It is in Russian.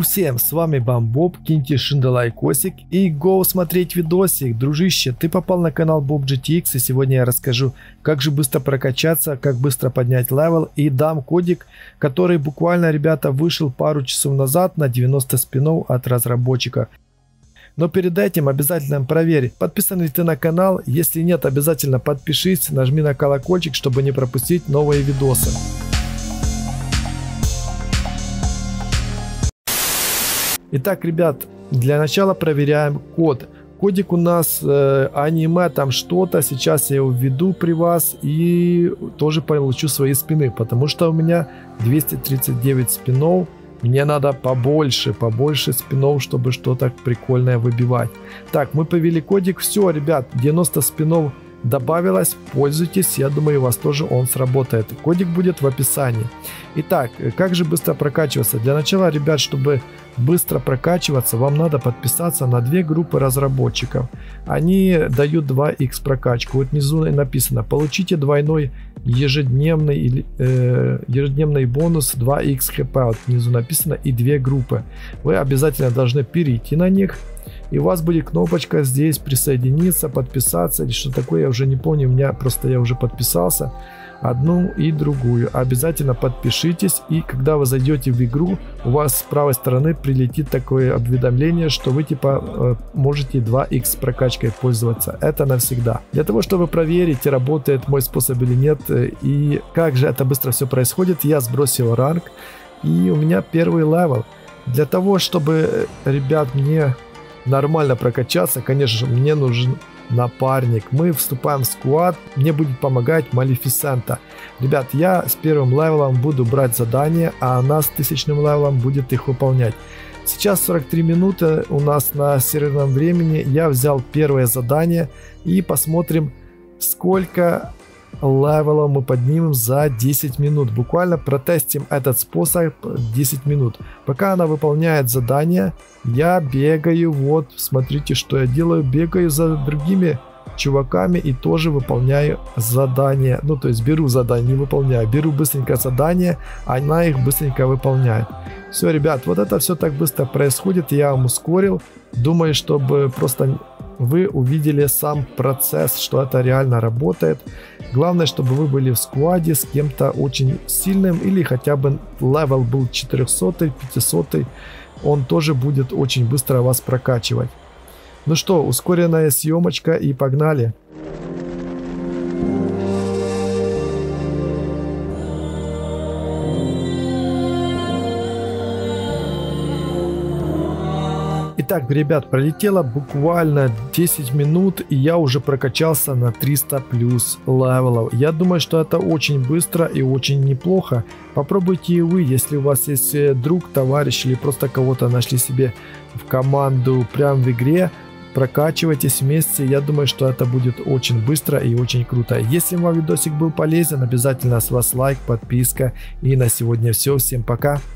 всем, с вами Бамбоб, киньте шинда лайкосик и го смотреть видосик. Дружище, ты попал на канал Bob GTX, и сегодня я расскажу, как же быстро прокачаться, как быстро поднять левел, и дам кодик, который буквально, ребята, вышел пару часов назад на 90 спинов от разработчика. Но перед этим обязательно проверь, подписан ли ты на канал. Если нет, обязательно подпишись, нажми на колокольчик, чтобы не пропустить новые видосы. Итак, ребят, для начала проверяем код. Кодик у нас аниме, там что-то. Сейчас я его введу при вас и тоже получу свои спины, потому что у меня 239 спинов. Мне надо побольше спинов, чтобы что-то прикольное выбивать. Так, мы повели кодик. Все, ребят, 90 спинов добавилось. Пользуйтесь, я думаю, у вас тоже он сработает. Кодик будет в описании. Итак, как же быстро прокачиваться? Для начала, ребят, чтобы быстро прокачиваться, вам надо подписаться на две группы разработчиков. Они дают 2х прокачку. Вот внизу написано: получите двойной ежедневный бонус 2х хп. Вот внизу написано, и две группы. Вы обязательно должны перейти на них, и у вас будет кнопочка здесь присоединиться, подписаться или что такое, я уже не помню, у меня просто я уже подписался. Одну и другую. Обязательно подпишитесь, и когда вы зайдете в игру, у вас с правой стороны прилетит такое уведомление, что вы типа можете 2х прокачкой пользоваться. Это навсегда. Для того, чтобы проверить, работает мой способ или нет, и как же это быстро все происходит, я сбросил ранг, и у меня первый левел. Для того, чтобы, ребят, мне нормально прокачаться, конечно же, мне нужен напарник. Мы вступаем в сквад, мне будет помогать Малефисента. Ребят, я с первым левелом буду брать задания, а она с 1000 левелом будет их выполнять. Сейчас 43 минуты у нас на серверном времени. Я взял первое задание и посмотрим, сколько левелов мы поднимем за 10 минут. Буквально протестим этот способ 10 минут. Пока она выполняет задание, я бегаю, вот, смотрите, что я делаю, бегаю за другими чуваками и тоже выполняю задание. Ну, то есть беру задание, не выполняю, беру быстренько задание, а она их быстренько выполняет. Все, ребят, вот это все так быстро происходит, я вам ускорил. Думаю, чтобы просто вы увидели сам процесс, что это реально работает. Главное, чтобы вы были в скваде с кем-то очень сильным, или хотя бы левел был 400, 500. Он тоже будет очень быстро вас прокачивать. Ну что, ускоренная съемочка и погнали. Итак, ребят, пролетело буквально 10 минут, и я уже прокачался на 300 плюс левелов. Я думаю, что это очень быстро и очень неплохо. Попробуйте и вы, если у вас есть друг, товарищ или просто кого-то нашли себе в команду прямо в игре. Прокачивайтесь вместе, я думаю, что это будет очень быстро и очень круто. Если вам видосик был полезен, обязательно с вас лайк, подписка. И на сегодня все, всем пока.